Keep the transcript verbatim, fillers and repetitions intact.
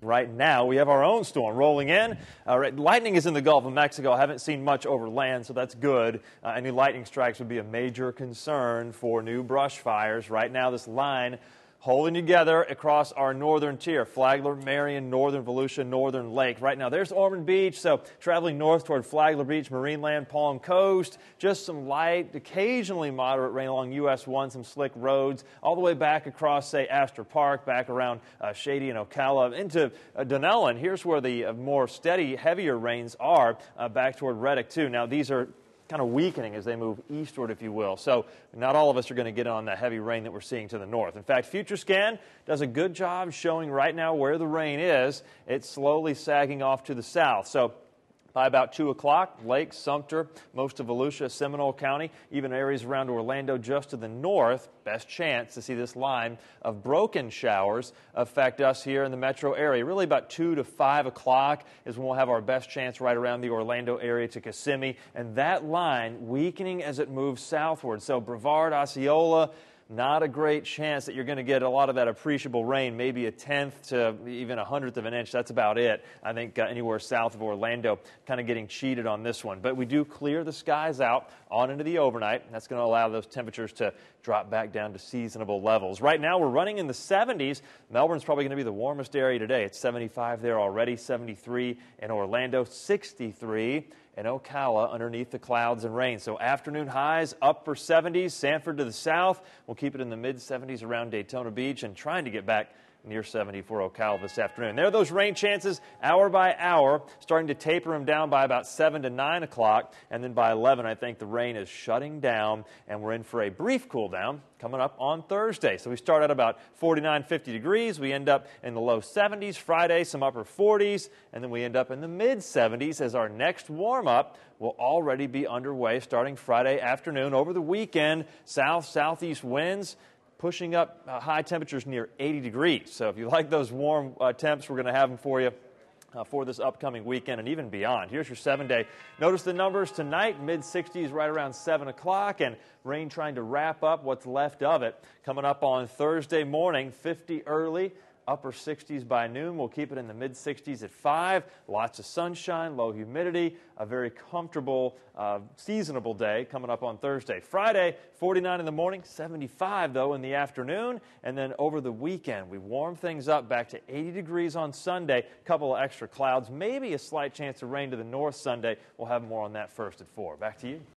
Right now, we have our own storm rolling in. Uh, right, lightning is in the Gulf of Mexico. I haven't seen much over land, so that's good. Uh, any lightning strikes would be a major concern for new brush fires. Right now, this line holding together across our northern tier, Flagler, Marion, northern Volusia, northern Lake. Right now, there's Ormond Beach, so traveling north toward Flagler Beach, Marineland, Palm Coast, just some light, occasionally moderate rain along U S one, some slick roads, all the way back across, say, Astor Park, back around uh, Shady and Ocala, into uh, Dunellen. Here's where the uh, more steady, heavier rains are, uh, back toward Reddick, too. Now, these are kind of weakening as they move eastward, if you will. So not all of us are going to get on the heavy rain that we're seeing to the north. In fact, FutureScan does a good job showing right now where the rain is. It's slowly sagging off to the south. So by about two o'clock, Lake, Sumter, most of Volusia, Seminole County, even areas around Orlando just to the north, best chance to see this line of broken showers affect us here in the metro area. Really about two to five o'clock is when we'll have our best chance right around the Orlando area to Kissimmee, and that line weakening as it moves southward. So Brevard, Osceola, not a great chance that you're going to get a lot of that appreciable rain, maybe a tenth to even a hundredth of an inch. That's about it. I think uh, anywhere south of Orlando kind of getting cheated on this one. But we do clear the skies out on into the overnight. That's going to allow those temperatures to drop back down to seasonable levels. Right now we're running in the seventies. Melbourne's probably going to be the warmest area today. It's seventy-five there already, seventy-three in Orlando, sixty-three in Ocala underneath the clouds and rain. So afternoon highs upper seventies, Sanford to the south. We'll keep it in the mid seventies around Daytona Beach and trying to get back near seventy for Ocala this afternoon. There are those rain chances hour by hour, starting to taper them down by about seven to nine o'clock. And then by eleven, I think the rain is shutting down, and we're in for a brief cool down coming up on Thursday. So we start at about forty-nine, fifty degrees. We end up in the low seventies. Friday, some upper forties. And then we end up in the mid seventies as our next warm-up will already be underway starting Friday afternoon. Over the weekend, south-southeast winds pushing up uh, high temperatures near eighty degrees. So if you like those warm uh, temps, we're going to have them for you uh, for this upcoming weekend and even beyond. Here's your seven-day. Notice the numbers tonight, mid sixties right around seven o'clock, and rain trying to wrap up what's left of it. Coming up on Thursday morning, fifty early, upper sixties by noon. We'll keep it in the mid sixties at five. Lots of sunshine, low humidity, a very comfortable, uh, seasonable day coming up on Thursday. Friday, forty-nine in the morning, seventy-five though in the afternoon. And then over the weekend, we warm things up back to eighty degrees on Sunday. A couple of extra clouds, maybe a slight chance of rain to the north Sunday. We'll have more on that first at four. Back to you.